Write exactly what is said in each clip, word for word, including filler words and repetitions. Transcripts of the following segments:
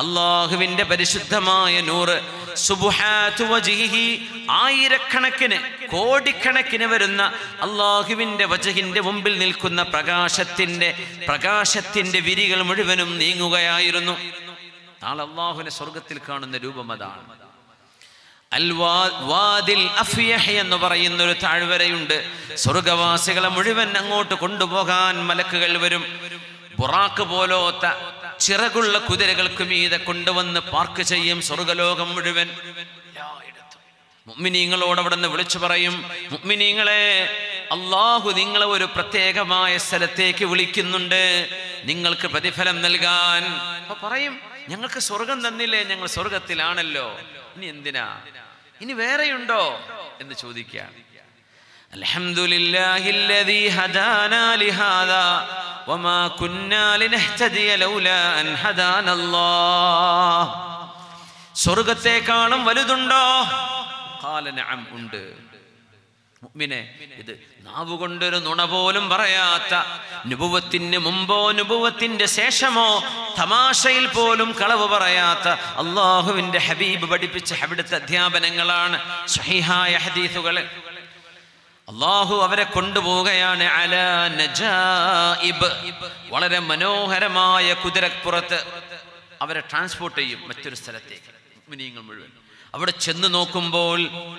അല്ലാഹുവിന്റെ പരിശുദ്ധമായ നൂറ് സുബ്ഹാതു വജ്ഹിഹി ആയിരക്കണക്കിന് കോടിക്കണക്കിന് വരുന്ന അല്ലാഹുവിന്റെ വജ്ഹിന്റെ മുമ്പിൽ നിൽക്കുന്ന പ്രകാശത്തിന്റെ പ്രകാശത്തിന്റെ വിരികൾ മുഴുവനും നീങ്ങുകയായിരുന്നു. നാളെ അല്ലാഹുവിനെ സ്വർഗ്ഗത്തിൽ കാണുന്ന രൂപം അതാണ്. അൽ വാദിൽ അഫ്യഹ് എന്ന് പറയുന്ന ഒരു താഴ്വരയുണ്ട്. സ്വർഗ്ഗവാസികളെ മുഴുവൻ അങ്ങോട്ട് കൊണ്ടുപോകാൻ മലക്കുകൾ വരും. ബുറാഖ് പോലോത്ത ചിറകുള്ള കുതിരകൾക്ക് മീതെ കൊണ്ടുവന്ന് പാർക്ക് ചെയ്യും സ്വർഗ്ഗലോകം മുഴുവൻ. മുഅ്മിനീങ്ങളോട് അവിടെ നിന്ന് വിളിച്ചു പറയും, മുഅ്മിനീങ്ങളെ, അല്ലാഹു നിങ്ങളെ ഒരു പ്രത്യേകമായ സ്ഥലത്തേക്ക് വിളിക്കുന്നുണ്ട്, നിങ്ങൾക്ക് പ്രതിഫലം നൽകാൻ. അപ്പൊ പറയും, ഞങ്ങൾക്ക് സ്വർഗം തന്നില്ലേ, ഞങ്ങൾ സ്വർഗത്തിലാണല്ലോ, ഇനി എന്തിനാ, ഇനി വേറെയുണ്ടോ എന്ന് ചോദിക്കുകയാണ്. അൽഹംദുലില്ലാഹില്ലദീ ഹദാനാ ലിഹാദാ വമാ കുന്നാ ലിനഹ്തദിയ ലൗലാ അൻ ഹദാനല്ലാഹ്. സ്വർഗത്തെക്കാളും വലുതുണ്ടോ? ഖാല നഅം, ഉണ്ട്. മുഅ്മിനെ, ഇത് നാവുകൊണ്ടൊരു നുണ പോലും പറയാത്ത, നുബുവത്തിന് മുമ്പോ നുബുവത്തിന്റെ ശേഷമോ തമാശയിൽ പോലും കളവ് പറയാത്ത അല്ലാഹുവിന്റെ ഹബീബ് പഠിപ്പിച്ച അവിടുത്തെ അധ്യാപനങ്ങളാണ് സ്വഹീഹായ ഹദീസുകൾ. അല്ലാഹു അവരെ കൊണ്ടുപോവുകയാണ് അലാ നജായിബ്, വളരെ മനോഹരമായ കുതിരപ്പുറത്ത് അവരെ ട്രാൻസ്പോർട്ട് ചെയ്യും മറ്റൊരു സ്ഥലത്തേക്ക്. മുഅ്മിനീങ്ങൾ മുഴുവൻ അവിടെ ചെന്ന് നോക്കുമ്പോൾ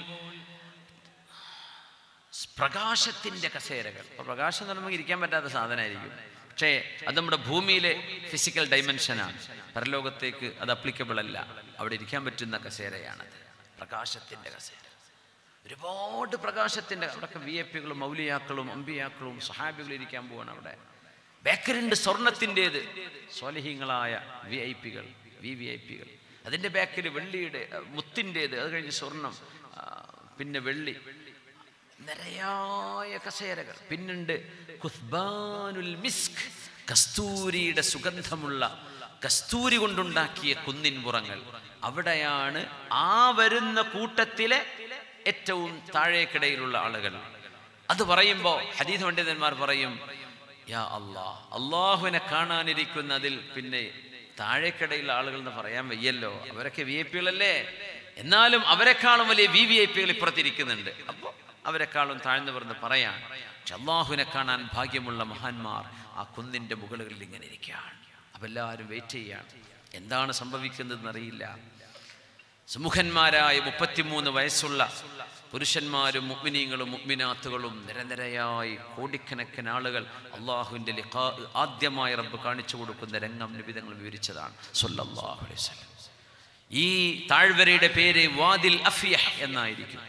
പ്രകാശത്തിന്റെ കസേരകൾ. പ്രകാശം എന്ന് പറയുമ്പോൾ ഇരിക്കാൻ പറ്റാത്ത സാധനമായിരിക്കും, പക്ഷേ അത് നമ്മുടെ ഭൂമിയിലെ ഫിസിക്കൽ ഡൈമെൻഷനാണ്. പരലോകത്തേക്ക് അത് അപ്ലിക്കബിൾ അല്ല. അവിടെ ഇരിക്കാൻ പറ്റുന്ന കസേരയാണത്, പ്രകാശത്തിന്റെ കസേര. ഒരുപാട് പ്രകാശത്തിന്റെ, അവിടെയൊക്കെ വി ഐ പികളും മൗലിയാക്കളും അമ്പിയാക്കളും സഹാബികളും ഇരിക്കാൻ പോവാണ്. അവിടെ ബേക്കറുണ്ട് സ്വർണത്തിൻ്റെത്, സ്വാലിഹീങ്ങളായ വി ഐ പികൾ വി വി ഐ പികൾ. അതിൻ്റെ ബാക്കിൽ വെള്ളിയുടെ മുത്തിൻ്റെത്, അത് കഴിഞ്ഞ് സ്വർണം, പിന്നെ വെള്ളി, നിരയായ കസേരകൾ. പിന്നുണ്ട് കുസ്ബാനുൽ മിസ്ക്, കസ്തൂരിയുടെ സുഗന്ധമുള്ള കസ്തൂരി കൊണ്ടുണ്ടാക്കിയ കുന്നിൻ പുറങ്ങൾ. അവിടെയാണ് ആ വരുന്ന കൂട്ടത്തിലെ ഏറ്റവും താഴേക്കിടയിലുള്ള ആളുകൾ. അത് പറയുമ്പോൾ ഹദീസ് പണ്ഡിതന്മാർ പറയും, യാ അല്ലാഹ്, അള്ളാഹുവിനെ കാണാനിരിക്കുന്നതിൽ പിന്നെ താഴേക്കിടയിലുള്ള ആളുകൾ എന്ന് പറയാൻ വയ്യല്ലോ, അവരൊക്കെ വി ഐ പികളല്ലേ, എന്നാലും അവരെക്കാളും വലിയ വി വി ഐ പികൾ ഇപ്പുറത്തിരിക്കുന്നുണ്ട്. അപ്പോൾ അവരെക്കാളും താഴ്ന്നു പറഞ്ഞ് പറയാൻ. പക്ഷെ അള്ളാഹുവിനെ കാണാൻ ഭാഗ്യമുള്ള മഹാന്മാർ ആ കുന്നിൻ്റെ മുകളിൽ ഇങ്ങനെ ഇരിക്കുകയാണ്. അപ്പം എല്ലാവരും വെയിറ്റ് ചെയ്യാണ്, എന്താണ് സംഭവിക്കുന്നതെന്ന് അറിയില്ല. സുമുഖന്മാരായ മുപ്പത്തിമൂന്ന് വയസ്സുള്ള പുരുഷന്മാരും മുഅ്മിനീങ്ങളും മുഅ്മിനാത്തുകളും നിരനിരയായി കോടിക്കണക്കിന് ആളുകൾ അള്ളാഹുവിൻ്റെ ലിഖാ ആദ്യമായി റബ്ബ് കാണിച്ചു കൊടുക്കുന്ന രംഗം നബി തങ്ങൾ വിവരിച്ചതാണ് സ്വല്ലല്ലാഹു അലൈഹി വസല്ലം. ഈ താഴ്വരയുടെ പേര് വാദിൽ അഫ്യഹ് എന്നായിരിക്കും.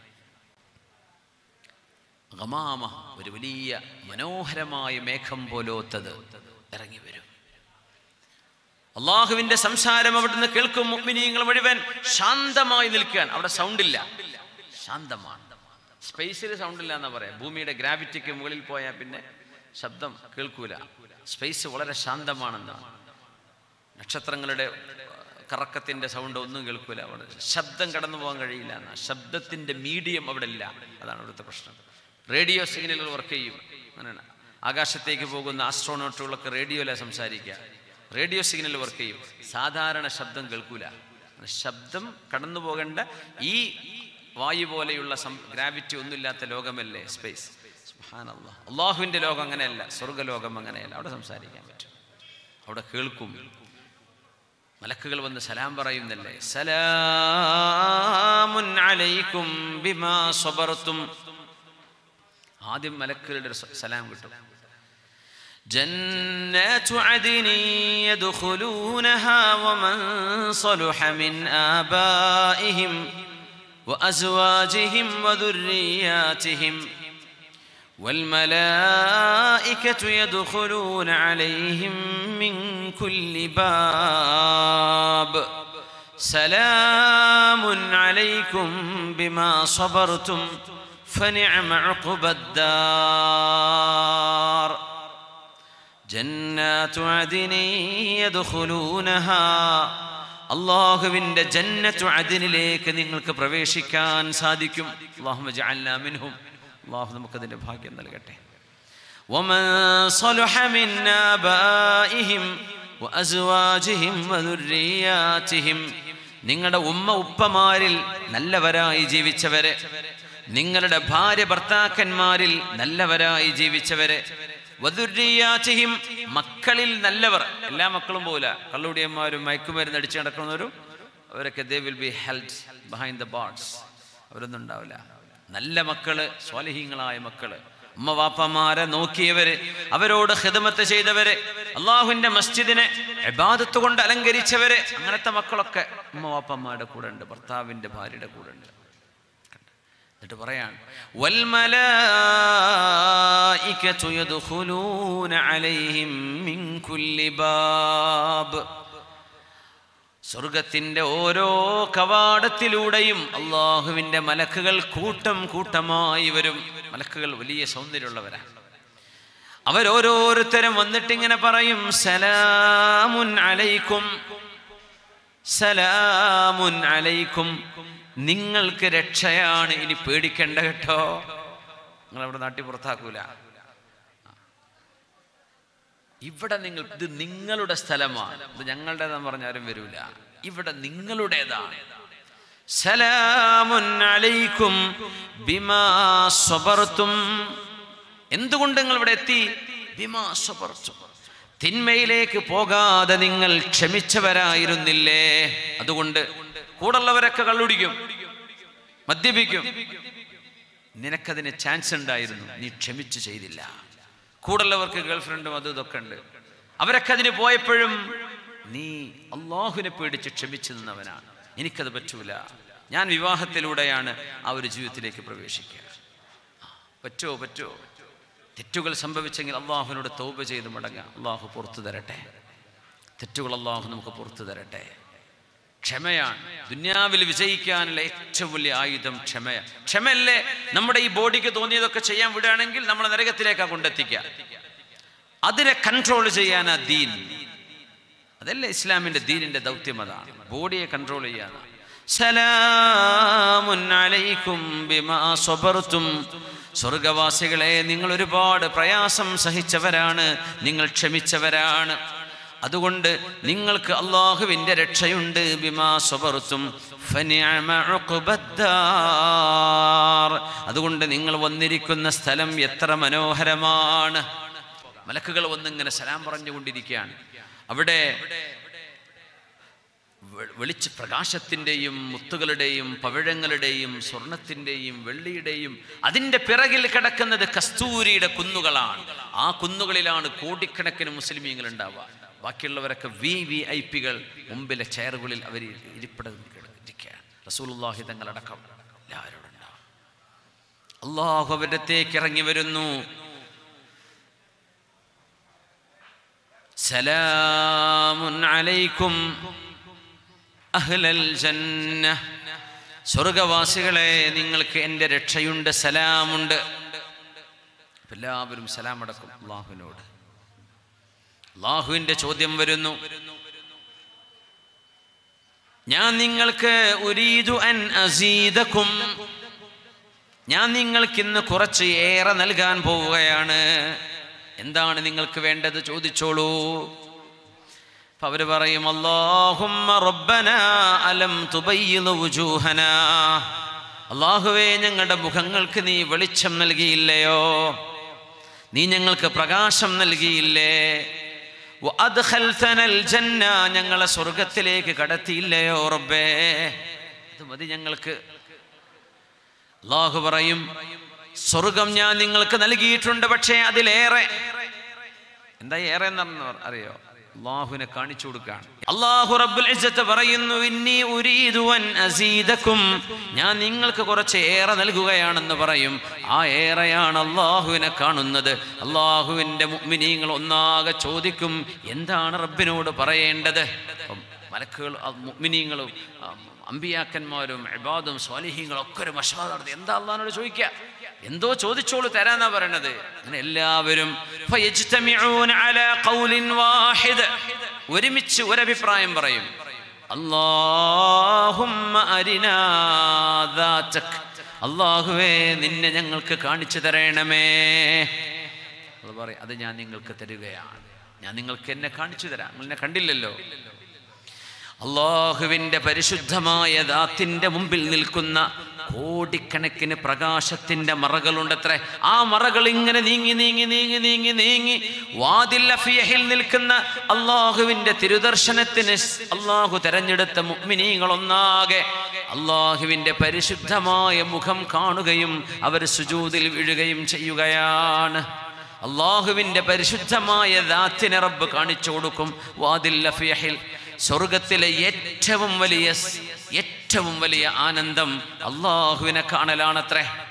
ഗമാമ, ഒരു വലിയ മനോഹരമായ മേഘം പോലോത്തത് ഇറങ്ങി വരും. അള്ളാഹുവിന്റെ സംസാരം അവിടുന്ന് കേൾക്കും. മുഅ്മിനീങ്ങൾ മുഴുവൻ ശാന്തമായി നിൽക്കുകയാണ്. അവിടെ സൗണ്ടില്ല, ശാന്തമാണ്. സ്പേസിൽ സൗണ്ടില്ല എന്നാ പറയാം. ഭൂമിയുടെ ഗ്രാവിറ്റിക്ക് മുകളിൽ പോയാൽ പിന്നെ ശബ്ദം കേൾക്കൂല. സ്പേസ് വളരെ ശാന്തമാണെന്നാണ്. നക്ഷത്രങ്ങളുടെ കറക്കത്തിന്റെ സൗണ്ട് ഒന്നും കേൾക്കൂല. അവിടെ ശബ്ദം കടന്നു പോകാൻ കഴിയില്ല എന്നാ. ശബ്ദത്തിന്റെ മീഡിയം അവിടെ ഇല്ല. അതാണ് അവിടുത്തെ പ്രശ്നം. റേഡിയോ സിഗ്നലുകൾ വർക്ക് ചെയ്യും. അങ്ങനെയാണ് ആകാശത്തേക്ക് പോകുന്ന ആസ്ട്രോനോട്ടുകളൊക്കെ റേഡിയോയിലാണ് സംസാരിക്കുക. റേഡിയോ സിഗ്നൽ വർക്ക് ചെയ്യും. സാധാരണ ശബ്ദം കേൾക്കൂല. ശബ്ദം കടന്നു പോകേണ്ട ഈ വായു പോലെയുള്ള ഗ്രാവിറ്റി ഒന്നുമില്ലാത്ത ലോകമല്ലേ സ്പേസ്. സുബ്ഹാനല്ലാഹ്. അള്ളാഹുവിൻ്റെ ലോകം അങ്ങനെയല്ല, സ്വർഗ്ഗലോകം അങ്ങനെയല്ല. അവിടെ സംസാരിക്കാൻ പറ്റും, അവിടെ കേൾക്കും. മലക്കുകൾ വന്ന് സലാം പറയുന്നല്ലേ, സലാമുൻ അലൈക്കും ബിമാ സബർതും. ആദ്യം മലക്കുകളുടെ സലാം കിട്ടും. جنات عدن يدخلونها ومن صلح من آبائهم وأزواجهم وذرياتهم والملائكة يدخلون عليهم من كل باب سلام عليكم بما صبرتم فنعم عقبى الدار ജന്നാത്തു അദ്നി യദ്ഖുലൂനഹാ. അല്ലാഹുവിൻ്റെ ജന്നത്തു അദ്നിലേക്ക് നിങ്ങൾക്ക് പ്രവേശിക്കാൻ സാധിക്കും. അല്ലാഹുമ്മ ജഅൽനാ മിൻഹും. അല്ലാഹു നമുക്കതിൻ്റെ ഭാഗ്യം നൽകട്ടെ. വമൻ സലഹ മിൻ ആബാഇഹിം വഅസ്വാജിഹിം വദുർരിയാതിഹിം, നിങ്ങളുടെ ഉമ്മ ഉപ്പമാരിൽ നല്ലവരായി ജീവിച്ചവരെ, നിങ്ങളുടെ ഭാര്യ ഭർത്താക്കന്മാരിൽ നല്ലവരായി ജീവിച്ചവരെ, വദുർരിയാതിഹിം, മക്കളിൽ നല്ലവർ. എല്ലാ മക്കളും പോല കള്ളുടിയന്മാരും മയക്കുമരുന്ന് അടിച്ചു നടക്കുന്നവരും അവരൊക്കെ they will be held behind the bars, അവരൊന്നും ഉണ്ടാവില്ല. നല്ല മക്കള്, സ്വാലിഹീങ്ങളായ മക്കള്, ഉമ്മ വാപ്പമാരെ നോക്കിയവര്, അവരോട് ഖിദ്മത്ത് ചെയ്തവര്, അള്ളാഹുവിന്റെ മസ്ജിദിനെ ഇബാദത്ത് കൊണ്ട് അലങ്കരിച്ചവര്, അങ്ങനത്തെ മക്കളൊക്കെ ഉമ്മ വാപ്പമാരുടെ കൂടെ ഉണ്ട്, ഭർത്താവിന്റെ ഭാര്യയുടെ കൂടെ ഉണ്ട്. എന്നിട്ട് പറയാണ് വൽ മലായികതു യദ്ഖുലൂന അലൈഹിം മിൻ കുല്ലി ബാബ്, സ്വർഗത്തിന്റെ ഓരോ കവാടത്തിലൂടെയും അള്ളാഹുവിന്റെ മലക്കുകൾ കൂട്ടം കൂട്ടമായി വരും. മലക്കുകൾ വലിയ സൗന്ദര്യമുള്ളവരാണ്. അവരോരോരുത്തരും വന്നിട്ട് ഇങ്ങനെ പറയും, സലാമുൻ അലൈക്കും, സലാമുൻ അലൈക്കും, നിങ്ങൾക്ക് രക്ഷയാണ്, ഇനി പേടിക്കണ്ട കേട്ടോ. നിങ്ങളവിടെ നാട്ടിൽ പുറത്താക്കൂല. ഇവിടെ നിങ്ങൾ, ഇത് നിങ്ങളുടെ സ്ഥലമാണ്, ഇത് ഞങ്ങളുടേതാന്ന് പറഞ്ഞാലും വരൂല, ഇവിടെ നിങ്ങളുടേതാണ്. സലാമുൻ അലൈക്കും ബിമാ സ്വബർതും, എന്തുകൊണ്ട് നിങ്ങൾ ഇവിടെ എത്തി? ബിമാ സ്വബർതും, തിന്മയിലേക്ക് പോകാതെ നിങ്ങൾ ക്ഷമിച്ചവരായിരുന്നില്ലേ, അതുകൊണ്ട്. കൂടുള്ളവരൊക്കെ കള്ളുടിക്കും, മദ്യപിക്കും, നിനക്കതിന് ചാൻസ് ഉണ്ടായിരുന്നു, നീ ക്ഷമിച്ചു ചെയ്തില്ല. കൂടുള്ളവർക്ക് ഗേൾഫ്രണ്ടും അതും ഇതൊക്കെ ഉണ്ട്, അവരൊക്കെ അതിന് പോയപ്പോഴും നീ അള്ളാഹുവിനെ പേടിച്ച് ക്ഷമിച്ചു നിന്നവനാണ്. എനിക്കത് പറ്റൂല, ഞാൻ വിവാഹത്തിലൂടെയാണ് ആ ഒരു ജീവിതത്തിലേക്ക് പ്രവേശിക്കുക. പറ്റോ പറ്റോ തെറ്റുകൾ സംഭവിച്ചെങ്കിൽ അള്ളാഹുവിനോട് തൗബ ചെയ്ത് മടങ്ങാം. അള്ളാഹു പുറത്തു തരട്ടെ, തെറ്റുകൾ അള്ളാഹു നമുക്ക് പുറത്തു തരട്ടെ. ക്ഷമയാണ് ദുനിയാവിൽ വിജയിക്കാനുള്ള ഏറ്റവും വലിയ ആയുധം. ക്ഷമയ ക്ഷമയല്ലേ നമ്മുടെ ഈ ബോഡിക്ക് തോന്നിയതൊക്കെ ചെയ്യാൻ വിടുകയാണെങ്കിൽ നമ്മളെ നരകത്തിലേക്കാണ് കൊണ്ടെത്തിക്കുക. അതിനെ കൺട്രോൾ ചെയ്യാനാ ദീൻ. അതല്ലേ ഇസ്ലാമിന്റെ ദീനിന്റെ ദൗത്യം, അതാണ് ബോഡിയെ കൺട്രോൾ ചെയ്യാനാ. സലാമുൻ അലൈക്കും ബിമാ സ്വബർതും, സ്വർഗവാസികളെ നിങ്ങൾ ഒരുപാട് പ്രയാസം സഹിച്ചവരാണ്, നിങ്ങൾ ക്ഷമിച്ചവരാണ്, അതുകൊണ്ട് നിങ്ങൾക്ക് അള്ളാഹുവിന്റെ രക്ഷയുണ്ട്. ബിമാ സ്വബർതും ഫനിഅമ ഉഖ്ബദ്ദാർ, അതുകൊണ്ട് നിങ്ങൾ വന്നിരിക്കുന്ന സ്ഥലം എത്ര മനോഹരമാണ്. മലക്കുകൾ വന്നിങ്ങനെ സലാം പറഞ്ഞുകൊണ്ടിരിക്കുകയാണ്. അവിടെ വെളിച്ച പ്രകാശത്തിൻ്റെയും മുത്തുകളുടെയും പവിഴങ്ങളുടെയും സ്വർണത്തിൻ്റെയും വെള്ളിയുടെയും അതിൻ്റെ പിറകിൽ കിടക്കുന്നത് കസ്തൂരിയുടെ കുന്നുകളാണ്. ആ കുന്നുകളിലാണ് കോടിക്കണക്കിന് മുസ്ലിമീങ്ങൾ ഉണ്ടാവുക. ബാക്കിയുള്ളവരൊക്കെ വി വി ഐ പികൾ മുമ്പിലെ ചെയറുകളിൽ അവർ ഇരിപ്പിടിക്കുകയാണ്. റസൂലുള്ളാഹി തങ്ങളടക്കം എല്ലാവരോടും ഉണ്ടാവും. അള്ളാഹു അവരത്തേക്ക് ഇറങ്ങി വരുന്നു. സലാമുൻ അലൈക്കും അഹ്ലൽ ജന്ന, സ്വർഗവാസികളെ നിങ്ങൾക്ക് എൻ്റെ രക്ഷയുണ്ട്, സലാമുണ്ട്. എല്ലാവരും സലാം അടക്കും അള്ളാഹുവിനോട്. അള്ളാഹുവിന്റെ ചോദ്യം വരുന്നു, ഞാൻ നിങ്ങൾക്ക് ഉരീദു അൻ അസീദകും, ഞാൻ നിങ്ങൾക്ക് ഇന്ന് കുറച്ച് ഏറെ നൽകാൻ പോവുകയാണ്. എന്താണ് നിങ്ങൾക്ക് വേണ്ടത്? ചോദിച്ചോളൂ. അപ്പൊ അവര് പറയും, അല്ലാഹുമ്മ റബ്ബനാ അലം തുബയ്യിദ് വുജൂഹനാ, അല്ലാഹുവേ ഞങ്ങളുടെ മുഖങ്ങൾക്ക് നീ വെളിച്ചം നൽകിയില്ലയോ, നീ ഞങ്ങൾക്ക് പ്രകാശം നൽകിയില്ലേ, വഅദ്ഖൽതനൽ ജന്ന, ഞങ്ങളെ സ്വർഗ്ഗത്തിലേക്ക് കടത്തിയില്ലയോ റബ്ബേ, അത് മതി ഞങ്ങൾക്ക്. അല്ലാഹു പറയും, സ്വർഗം ഞാൻ നിങ്ങൾക്ക് നൽകിയിട്ടുണ്ട്, പക്ഷേ അതിലേറെ. എന്താ ഏറെ എന്ന് അറിയോ? അല്ലാഹുവിനെ കാണിച്ചു കൊടുക്കുകയാണ്. അല്ലാഹു റബ്ബുൽ ഇസ്സത്ത് പറയുന്നു, ഇന്നി ഉരീദു അൻ അസീദകും, ഞാൻ നിങ്ങൾക്ക് കുറച്ച് ഏറെ നൽകുകയാണെന്ന് പറയും. ആ ഏറെയാണ് അല്ലാഹുവിനെ കാണുന്നത്. അല്ലാഹുവിൻ്റെ മുഅ്മിനീങ്ങൾ ഒന്നാകെ ചോദിക്കും, എന്താണ് റബ്ബിനോട് പറയേണ്ടത്? മലക്കുകൾ മുഅ്മിനീങ്ങളും അമ്പിയാക്കന്മാരും ഇബാദും സ്വാലിഹീങ്ങളും ഒക്കെ ഒരു മശവറ നടത്തി എന്താ അല്ലാഹുവിനോട് ചോദിക്കുക? എന്തോ ചോദിച്ചോളൂ, തരാന്നാ പറയണത്. അങ്ങനെ എല്ലാവരും ഒരുമിച്ച് ഒരഭിപ്രായം പറയും, അല്ലാഹുമ്മ അരിനാ ദാതക്, അല്ലാഹുവേ നിന്നെ ഞങ്ങൾക്ക് കാണിച്ചു തരണമേ. അത് പറയും, അത് ഞാൻ നിങ്ങൾക്ക് തരികയാണ്. ഞാൻ നിങ്ങൾക്ക് എന്നെ കാണിച്ചു തരാം, നിങ്ങൾ എന്നെ കണ്ടില്ലല്ലോ. അള്ളാഹുവിൻ്റെ പരിശുദ്ധമായ ദാത്തിന്റെ മുമ്പിൽ നിൽക്കുന്ന കോടിക്കണക്കിന് പ്രകാശത്തിന്റെ മറകളുണ്ടത്രേ. ആ മറകൾ ഇങ്ങനെ നീങ്ങി നീങ്ങി നീങ്ങി നീങ്ങി നീങ്ങി വാദിൽ അഫിയഹിൽ നിൽക്കുന്ന അള്ളാഹുവിൻ്റെ തിരുദർശനത്തിന് അള്ളാഹു തെരഞ്ഞെടുത്ത മുഅ്മിനീങ്ങളൊന്നാകെ അള്ളാഹുവിൻ്റെ പരിശുദ്ധമായ മുഖം കാണുകയും അവർ സുജൂദിൽ വീഴുകയും ചെയ്യുകയാണ്. അള്ളാഹുവിൻ്റെ പരിശുദ്ധമായ ദാത്തിനെ റബ്ബ് കാണിച്ചു കൊടുക്കും. വാദിൽ അഫിയഹിൽ, സ്വർഗത്തിലെ ഏറ്റവും വലിയ ഏറ്റവും വലിയ ആനന്ദം അള്ളാഹുവിനെ കാണലാണത്രേ.